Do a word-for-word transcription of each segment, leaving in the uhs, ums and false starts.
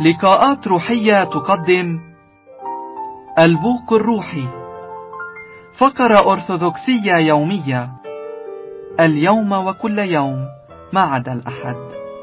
لقاءات روحية تقدم البوق الروحي، فقرة أرثوذكسية يومية، اليوم وكل يوم ما عدا الأحد.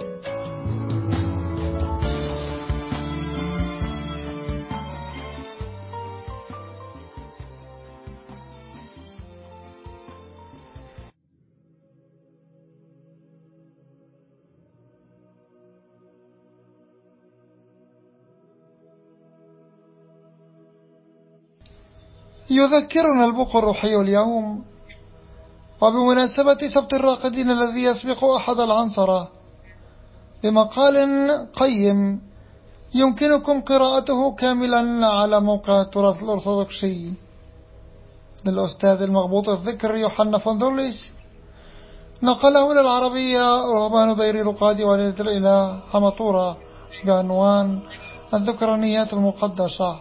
يذكرنا البوق الروحي اليوم وبمناسبة سبت الراقدين الذي يسبق أحد العنصرة بمقال قيم يمكنكم قراءته كاملا على موقع التراث الأرثوذكسي للأستاذ المغبوط الذكر يوحنا فندوليس، نقله إلى العربية رهبان دير رقادي والدة الإله حمطورة بعنوان الذكرانيات المقدسة.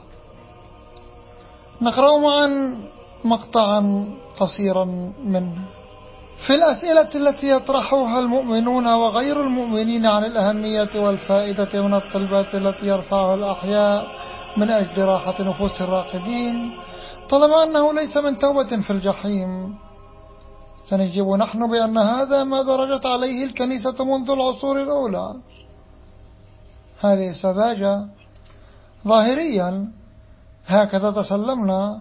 نقرأ معا مقطعا قصيرا منه. في الأسئلة التي يطرحها المؤمنون وغير المؤمنين عن الأهمية والفائدة من الطلبات التي يرفعها الأحياء من أجل راحة نفوس الراقدين، طالما أنه ليس من توبة في الجحيم، سنجيب نحن بأن هذا ما درجت عليه الكنيسة منذ العصور الأولى. هذه السذاجة ظاهريا هكذا تسلمنا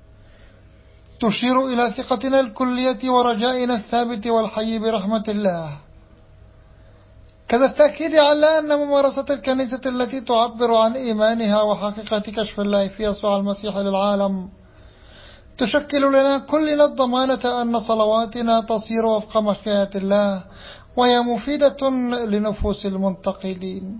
تشير إلى ثقتنا الكلية ورجائنا الثابت والحي برحمة الله، كذا التأكيد على أن ممارسة الكنيسة التي تعبر عن إيمانها وحقيقة كشف الله في يسوع المسيح للعالم تشكل لنا كلنا الضمانة أن صلواتنا تصير وفق مشيئة الله وهي مفيدة لنفوس المنتقلين.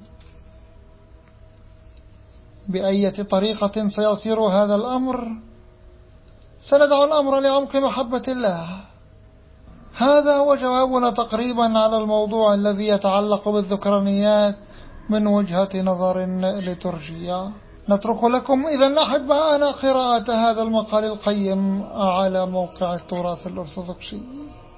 بأية طريقة سيصير هذا الأمر؟ سندع الأمر لعمق محبة الله. هذا هو جوابنا تقريبا على الموضوع الذي يتعلق بالذكرانيات من وجهة نظر لترجية. نترك لكم إذن أحباءنا قراءة هذا المقال القيم على موقع التراث الأرثوذكسي.